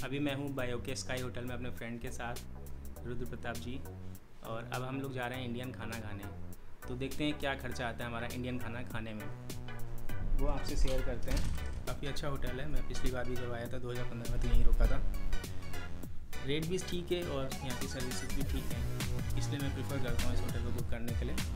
अभी मैं हूँ बायोके स्काई होटल में अपने फ्रेंड के साथ रुद्र प्रताप जी, और अब हम लोग जा रहे हैं इंडियन खाना खाने। तो देखते हैं क्या खर्चा आता है हमारा इंडियन खाना खाने में, वो आपसे शेयर करते हैं। काफ़ी अच्छा होटल है, मैं पिछली बार भी जब आया था 2015 में तो यहीं रुका था। रेट भी ठीक है और यहाँ की सर्विसेज भी ठीक है, इसलिए मैं प्रेफर करता हूँ इस होटल को बुक करने के लिए।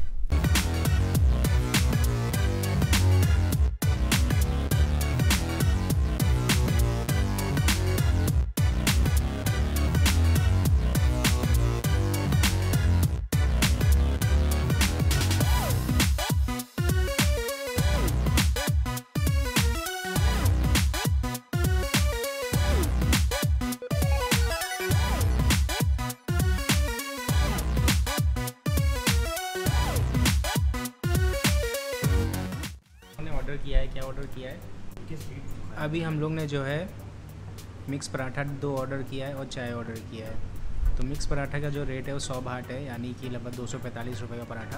ऑर्डर किया है, क्या ऑर्डर किया है? अभी हम लोग ने जो है मिक्स पराठा 2 ऑर्डर किया है और चाय ऑर्डर किया है। तो मिक्स पराठा का जो रेट है वो 100 बाट है, यानी कि लगभग 245 रुपये का पराठा।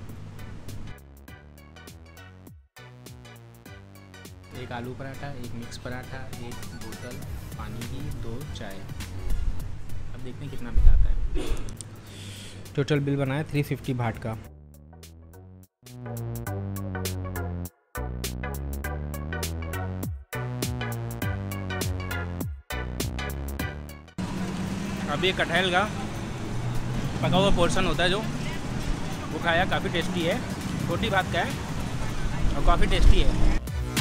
एक आलू पराठा, एक मिक्स पराठा, एक बोतल पानी की, 2 चाय। अब देखते हैं कितना बिकाता है। टोटल बिल बनाया 350 बाट का। अभी एक कटहल का पका हुआ पोर्शन होता है जो वो खाया, काफ़ी टेस्टी है। रोटी भात का है और काफ़ी टेस्टी है।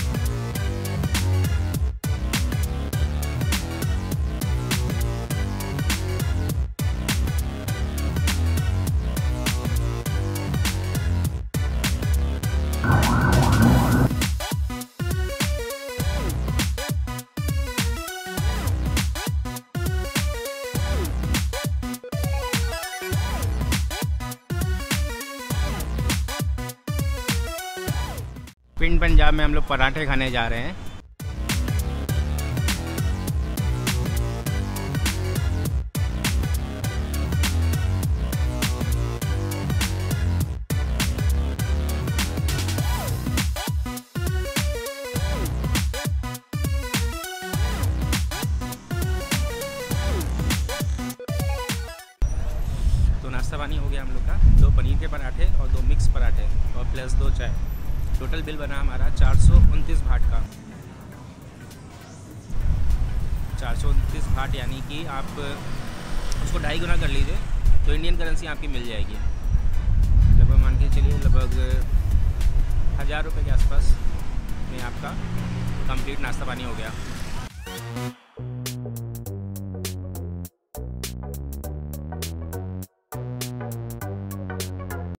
पिंड पंजाब में हम लोग पराठे खाने जा रहे हैं। तो नाश्ता पानी हो गया हम लोग का, 2 पनीर के पराठे और 2 मिक्स पराठे और प्लस 2 चाय। टोटल बिल बना हमारा 429 बाट का। 429 बाट यानी कि आप उसको 2.5 गुना कर लीजिए तो इंडियन करेंसी आपकी मिल जाएगी। लगभग मान के चलिए लगभग 1000 रुपये के आसपास में आपका कंप्लीट नाश्ता पानी हो गया।